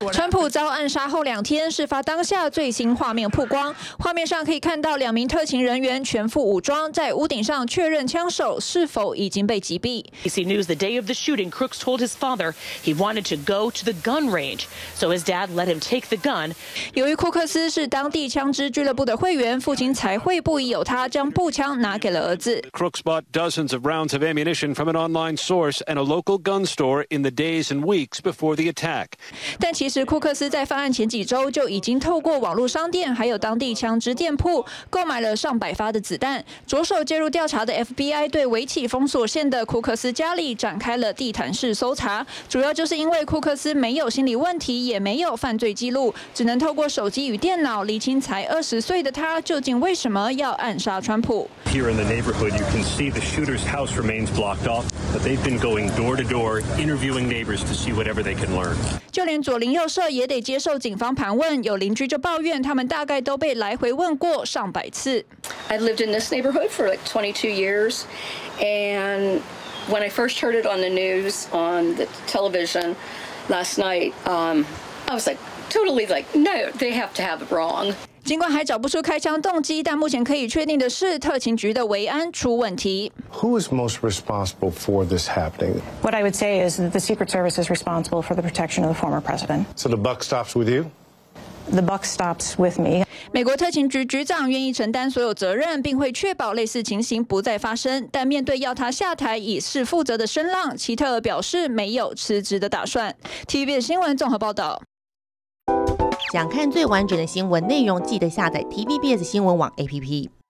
川普遭暗杀后2天，事发当下最新画面曝光。画面上可以看到2名特勤人员全副武装，在屋顶上确认枪手是否已经被击毙。 ABC News the day of the shooting, Crooks told his father he wanted to go to the gun range, so his dad let him take the gun. 由于库克斯是当地枪支俱乐部的会员，父亲才会不疑有他，将步枪拿给了儿子。 Crooks bought dozens of rounds of ammunition from an online source and a local gun store in the days and weeks before the attack. 但其实库克斯在犯案前几周就已经透过网络商店还有当地枪支店铺购买了上百发的子弹。着手介入调查的 FBI 对围起封锁线的库克斯家里展开了地毯式搜查，主要就是因为库克斯没有心理问题，也没有犯罪记录，只能透过手机与电脑厘清才20岁的他究竟为什么要暗杀川普。 Here in the neighborhood, you can see the shooter's house remains blocked off, but they've been going door to door, interviewing neighbors to see whatever they can learn. 就连左邻右舍也得接受警方盘问，有邻居就抱怨，他们大概都被来回问过上百次。 I've lived in this neighborhood for like 22 years, and when I first heard it on the news, on the television last night, I was like totally like, no, they have to have it wrong. 尽管还找不出开枪动机，但目前可以确定的是，特勤局的维安出问题。 Who is most responsible for this happening? What I would say is that the Secret Service is responsible for the protection of the former president. So the buck stops with you? The buck stops with me. 美国特勤局局长愿意承担所有责任，并会确保类似情形不再发生。但面对要他下台以示负责的声浪，奇特尔表示没有辞职的打算。TVBS 新闻综合报道。 想看最完整的新闻内容，记得下载 TVBS 新闻网 APP。